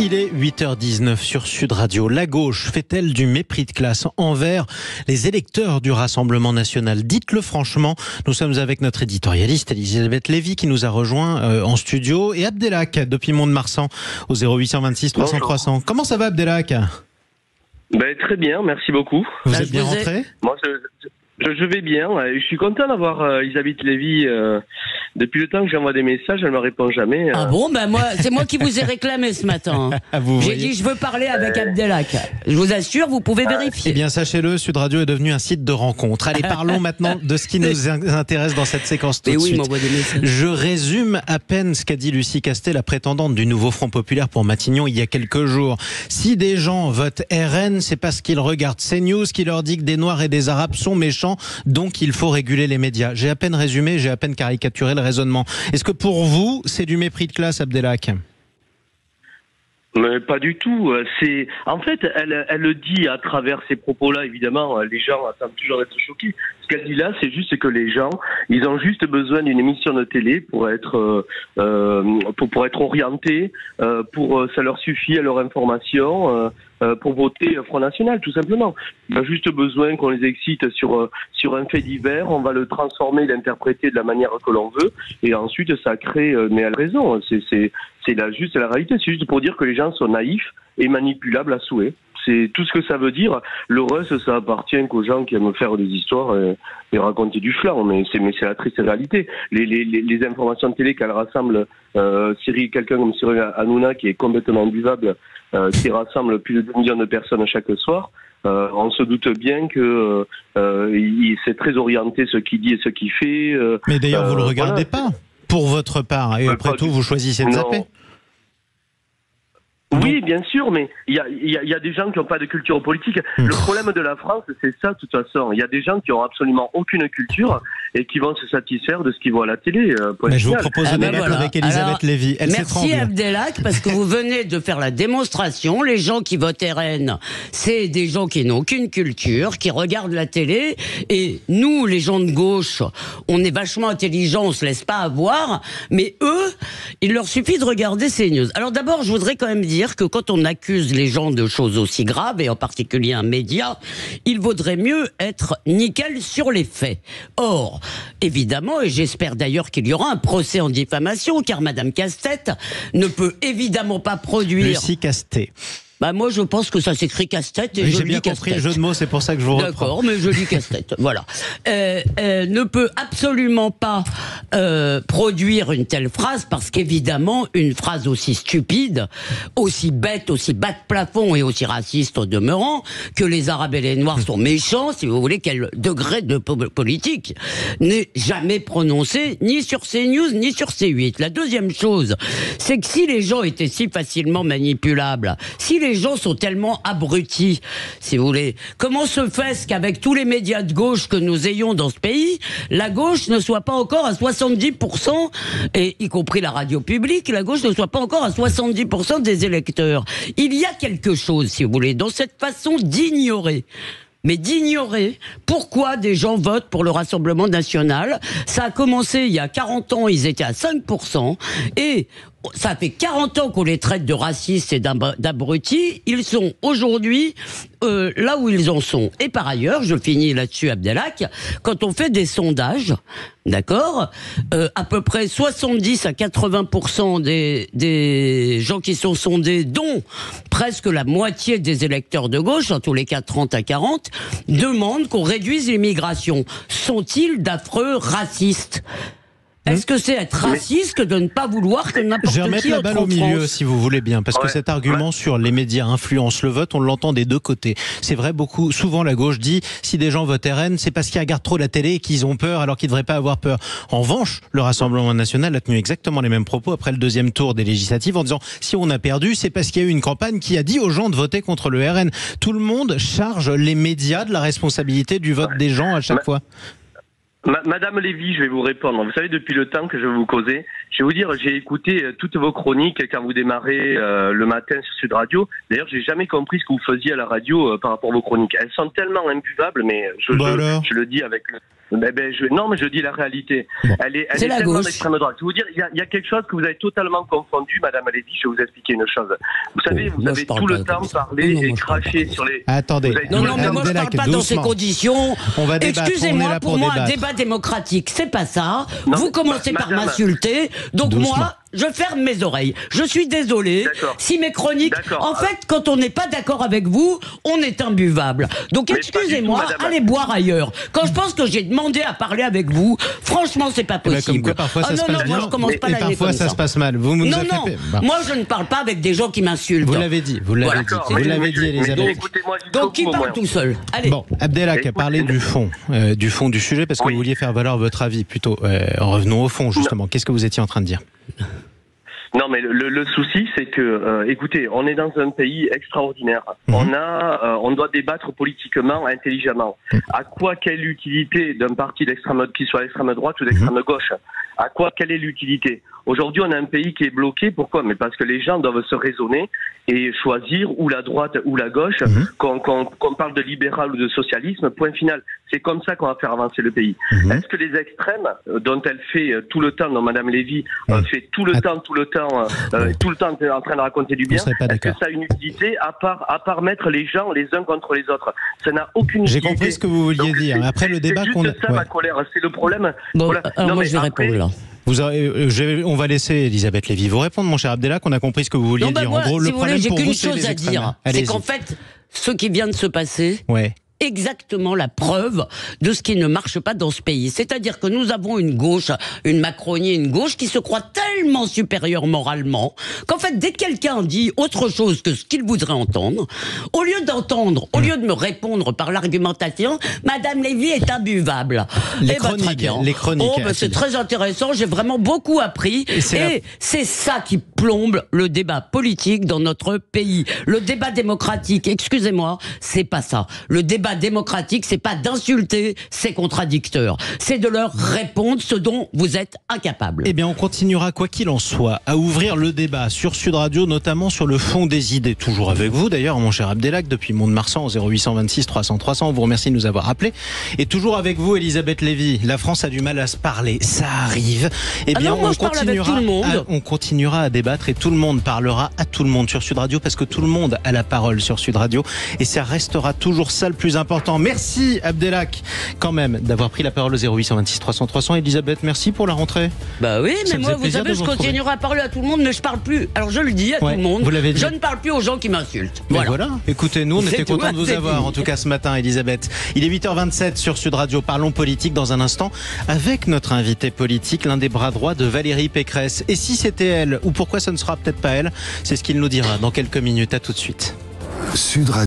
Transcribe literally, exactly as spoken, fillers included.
Il est huit heures dix-neuf sur Sud Radio. La gauche fait-elle du mépris de classe envers les électeurs du Rassemblement national? Dites-le franchement. Nous sommes avec notre éditorialiste Elisabeth Lévy qui nous a rejoint euh, en studio et Abdelhak depuis Mont-de-Marsan au zéro huit cent vingt-six trois cents trois cents. Comment ça va Abdelhak? Ben, très bien, merci beaucoup. Vous Là, êtes bien vous rentré ai... Moi, je, je, je vais bien. Je suis content d'avoir euh, Elisabeth Lévy. Euh, depuis le temps que j'envoie des messages, elle ne me répond jamais. Euh... Ah bon, ben moi, c'est moi qui vous ai réclamé ce matin. J'ai dit, je veux parler avec euh... Abdelhak. Je vous assure, vous pouvez vérifier. Eh bien, sachez-le, Sud Radio est devenu un site de rencontre. Allez, parlons maintenant de ce qui nous intéresse dans cette séquence tout de oui, suite. Des messages. Je résume à peine ce qu'a dit Lucie Castet, la prétendante du nouveau Front Populaire pour Matignon il y a quelques jours. Si des gens votent R N, c'est parce qu'ils regardent CNews qui leur dit que des Noirs et des Arabes sont méchants, donc il faut réguler les médias. J'ai à peine résumé, j'ai à peine caricaturé le raisonnement. Est-ce que pour vous, c'est du mépris de classe, Abdelhak ? Mais pas du tout. C'est en fait, elle, elle le dit à travers ces propos-là. Évidemment, les gens attendent toujours d'être choqués. Ce qu'elle dit là, c'est juste que les gens, ils ont juste besoin d'une émission de télé pour être, euh, pour, pour être orientés. Euh, pour ça leur suffit à leur information. Euh, pour voter Front National, tout simplement. Il a juste besoin qu'on les excite sur sur un fait divers, on va le transformer, l'interpréter de la manière que l'on veut, et ensuite ça crée. Mais elle a raison, c'est c'est c'est la juste la réalité. C'est juste pour dire que les gens sont naïfs et manipulables à souhait. C'est tout ce que ça veut dire. Le reste, ça appartient qu'aux gens qui aiment faire des histoires et, et raconter du flan. Mais c'est, mais c'est la triste réalité. Les, les, les informations de télé qu'elle rassemble, euh, Cyril, quelqu'un comme Cyril Hanouna, qui est complètement imbuvable, euh, qui rassemble plus de deux millions de personnes chaque soir, euh, on se doute bien que euh, il, c'est très orienté ce qu'il dit et ce qu'il fait. Euh, mais d'ailleurs, vous euh, le regardez voilà. pas, pour votre part. Et Euh, après pas tout, du- vous choisissez de Non. zapper. Oui, bien sûr, mais il y a, il y, a, il y a des gens qui n'ont pas de culture politique. Mmh. Le problème de la France, c'est ça, de toute façon. Il y a des gens qui ont absolument aucune culture et qui vont se satisfaire de ce qu'ils voient à la télé. Euh, point Mais je vous final. propose de Ah ben débattre voilà. avec Elisabeth Alors, Lévy. Elle Merci s'étrangle. Abdelhak, parce que vous venez de faire la démonstration. Les gens qui votent R N, c'est des gens qui n'ont aucune culture, qui regardent la télé. Et nous, les gens de gauche, on est vachement intelligents, on se laisse pas avoir. Mais eux, il leur suffit de regarder ces news. Alors d'abord, je voudrais quand même dire que quand on accuse les gens de choses aussi graves, et en particulier un média, il vaudrait mieux être nickel sur les faits. Or, évidemment, et j'espère d'ailleurs qu'il y aura un procès en diffamation, car Madame Castet ne peut évidemment pas produire... Lucie Castet. Bah moi, je pense que ça s'écrit casse-tête et Oui, je j'ai lis bien compris le casse-tête. jeu de mots, c'est pour ça que je vous reprends. D'accord, mais je lis casse-tête. Voilà. Euh, euh, ne peut absolument pas euh, produire une telle phrase parce qu'évidemment, une phrase aussi stupide, aussi bête, aussi bas de plafond et aussi raciste au demeurant, que les Arabes et les Noirs sont méchants, si vous voulez, quel degré de po- politique, n'est jamais prononcé ni sur CNews ni sur C huit. La deuxième chose, c'est que si les gens étaient si facilement manipulables, si les gens sont tellement abrutis, si vous voulez, comment se fait-ce qu'avec tous les médias de gauche que nous ayons dans ce pays, la gauche ne soit pas encore à soixante-dix pour cent, et y compris la radio publique, la gauche ne soit pas encore à soixante-dix pour cent des électeurs? Il y a quelque chose, si vous voulez, dans cette façon d'ignorer. Mais d'ignorer pourquoi des gens votent pour le Rassemblement national. Ça a commencé il y a quarante ans, ils étaient à cinq pour cent, et ça fait quarante ans qu'on les traite de racistes et d'ab- d'abrutis. Ils sont aujourd'hui euh, là où ils en sont. Et par ailleurs, je finis là-dessus, Abdelhak, quand on fait des sondages, d'accord, euh, à peu près soixante-dix à quatre-vingts pour cent des, des gens qui sont sondés, dont presque la moitié des électeurs de gauche, en tous les cas trente à quarante, demandent qu'on réduise l'immigration. Sont-ils d'affreux racistes ? Est-ce que c'est être raciste que de ne pas vouloir que n'importe Je vais remettre qui la entre balle en au milieu, France ? si vous voulez bien, parce que Ouais. cet argument sur les médias influencent le vote, on l'entend des deux côtés. C'est vrai, beaucoup, souvent la gauche dit, si des gens votent R N, c'est parce qu'ils regardent trop la télé et qu'ils ont peur, alors qu'ils ne devraient pas avoir peur. En revanche, le Rassemblement national a tenu exactement les mêmes propos après le deuxième tour des législatives, en disant, si on a perdu, c'est parce qu'il y a eu une campagne qui a dit aux gens de voter contre le R N. Tout le monde charge les médias de la responsabilité du vote des gens à chaque Mais- fois. Ma- Madame Lévy, je vais vous répondre. Vous savez, depuis le temps que je vais vous causer, Je vais vous dire, j'ai écouté toutes vos chroniques quand vous démarrez euh, le matin sur Sud Radio. D'ailleurs, j'ai jamais compris ce que vous faisiez à la radio euh, par rapport à vos chroniques. Elles sont tellement imbuvables, mais je, bah je, je le dis avec le... Ben, ben, je, non, mais je dis la réalité. Elle est, elle c'est est la tellement gauche. d'extrême droite. Je vais vous dire, il y, a, il y a quelque chose que vous avez totalement confondu, Madame Lévy. Je vais vous expliquer une chose. Vous savez, Oh, vous moi, avez je parle tout pas le temps comme ça. parlé Non, non, et moi, je parle craché pas sur les... Attendez. Vous avez Non, tout non, le mais temps- moi je parle Abdelak, pas dans ces doucement. conditions. On va débattre, on est Excusez-moi, là pour, pour moi, un débattre. débat démocratique, c'est pas ça. Non, Vous commencez ma- par madame. m'insulter, donc Doucement. moi, je ferme mes oreilles. Je suis désolé. D'accord. Si mes chroniques, D'accord. en fait, quand on n'est pas d'accord avec vous, on est imbuvable. Donc Mais pas du tout, excusez-moi, madame. allez boire ailleurs. Quand je pense que j'ai demandé à parler avec vous, franchement, c'est pas Eh ben, possible. comme quoi, parfois, ça ah se non, passe non, moi bien. je commence Mais- pas Et l'année parfois, comme ça ça. se passe mal. Vous nous Non, avez non, fait... Bah. moi je ne parle pas avec des gens qui m'insultent. Vous l'avez dit, vous l'avez Voilà. dit. D'accord, Vous mais- l'avez mais- dit, mais Elisabeth. écoutez-moi jusqu'au Donc qui bout, au parle moins. tout seul? Allez. Bon, Abdelak, Écoutez, parlez du fond, euh, du fond du sujet, parce que Oui. vous vouliez faire valoir votre avis plutôt. Euh, revenons au fond, justement. Qu'est-ce que vous étiez en train de dire? Non, mais le, le souci, c'est que, euh, écoutez, on est dans un pays extraordinaire. Mmh. On a, euh, on doit débattre politiquement, intelligemment. Mmh. À quoi, quelle utilité d'un parti d'extrême, qui soit d'extrême droite ou d'extrême Mmh. gauche? À quoi, quelle est l'utilité? Aujourd'hui, on a un pays qui est bloqué. Pourquoi? Mais parce que les gens doivent se raisonner et choisir ou la droite ou la gauche, Mmh. qu'on qu'on qu'on parle de libéral ou de socialisme. Point final. C'est comme ça qu'on va faire avancer le pays. Mmh. Est-ce que les extrêmes, euh, dont elle fait euh, tout le temps, dont Madame Lévy euh, Mmh. fait tout le Att- temps, tout le temps, euh, euh, tout le temps en train de raconter du Vous bien, serez pas est-ce que d'accord. ça a une utilité à part, à part mettre les gens les uns contre les autres? Ça n'a aucune J'ai utilité. compris ce que vous vouliez Donc, dire. c'est- Après le c'est débat juste qu'on a. ça Ouais. ma colère, c'est le problème. Bon, Voilà. alors Non, moi mais je vais après- répondre là. Vous aurez- euh, je vais- on va laisser Elisabeth Lévy vous répondre, mon cher Abdelak. On a compris ce que vous vouliez Non, bah, dire. moi, en gros, si le vous problème voulez, j'ai pour vous, qu'une c'est chose les à extrêmes. dire. C'est Allez-y. qu'en fait, ce qui vient de se passer, Ouais. exactement la preuve de ce qui ne marche pas dans ce pays. C'est-à-dire que nous avons une gauche, une Macronie, une gauche qui se croit tellement supérieure moralement qu'en fait, dès que quelqu'un dit autre chose que ce qu'il voudrait entendre, au lieu d'entendre, au lieu de me répondre par l'argumentation, Madame Lévy est imbuvable. Les Eh ben, très chroniques, bien. les chroniques, Oh, ben, c'est Achille. très intéressant. J'ai vraiment beaucoup appris. Et c'est la- Et c'est ça qui plombe le débat politique dans notre pays. Le débat démocratique, excusez-moi, c'est pas ça. Le débat démocratique, c'est pas d'insulter ces contradicteurs. C'est de leur répondre ce dont vous êtes incapable. Eh bien, on continuera, quoi qu'il en soit, à ouvrir le débat sur Sud Radio, notamment sur le fond des idées. Toujours avec vous, d'ailleurs, mon cher Abdelak, depuis Mont-de-Marsan, au zéro huit cent vingt-six trois cents trois cents. On vous remercie de nous avoir appelés. Et toujours avec vous, Elisabeth Lévy. La France a du mal à se parler. Ça arrive. Eh Ah bien, non, moi, on je parle avec continuera, tout le monde. à, on continuera à débattre et tout le monde parlera à tout le monde sur Sud Radio, parce que tout le monde a la parole sur Sud Radio. Et ça restera toujours ça le plus important. Merci, Abdelak, quand même, d'avoir pris la parole au zéro huit cent vingt-six trois cents trois cents. Elisabeth, merci pour la rentrée. Bah oui, Ça mais me moi, fait vous plaisir savez, de je vous retrouver. continuerai à parler à tout le monde, mais je parle plus. Alors je le dis à Ouais, tout le monde. vous l'avez dit. Je ne parle plus aux gens qui m'insultent. Mais Voilà. voilà. Écoutez, nous, on C'est était tout, contents de vous c'est avoir, dit. en tout cas ce matin, Elisabeth. Il est huit heures vingt-sept sur Sud Radio. Parlons politique dans un instant avec notre invité politique, l'un des bras droits de Valérie Pécresse. Et si c'était elle, ou pourquoi ça ne sera peut-être pas elle, c'est ce qu'il nous dira dans quelques minutes. À tout de suite. Sud Radio.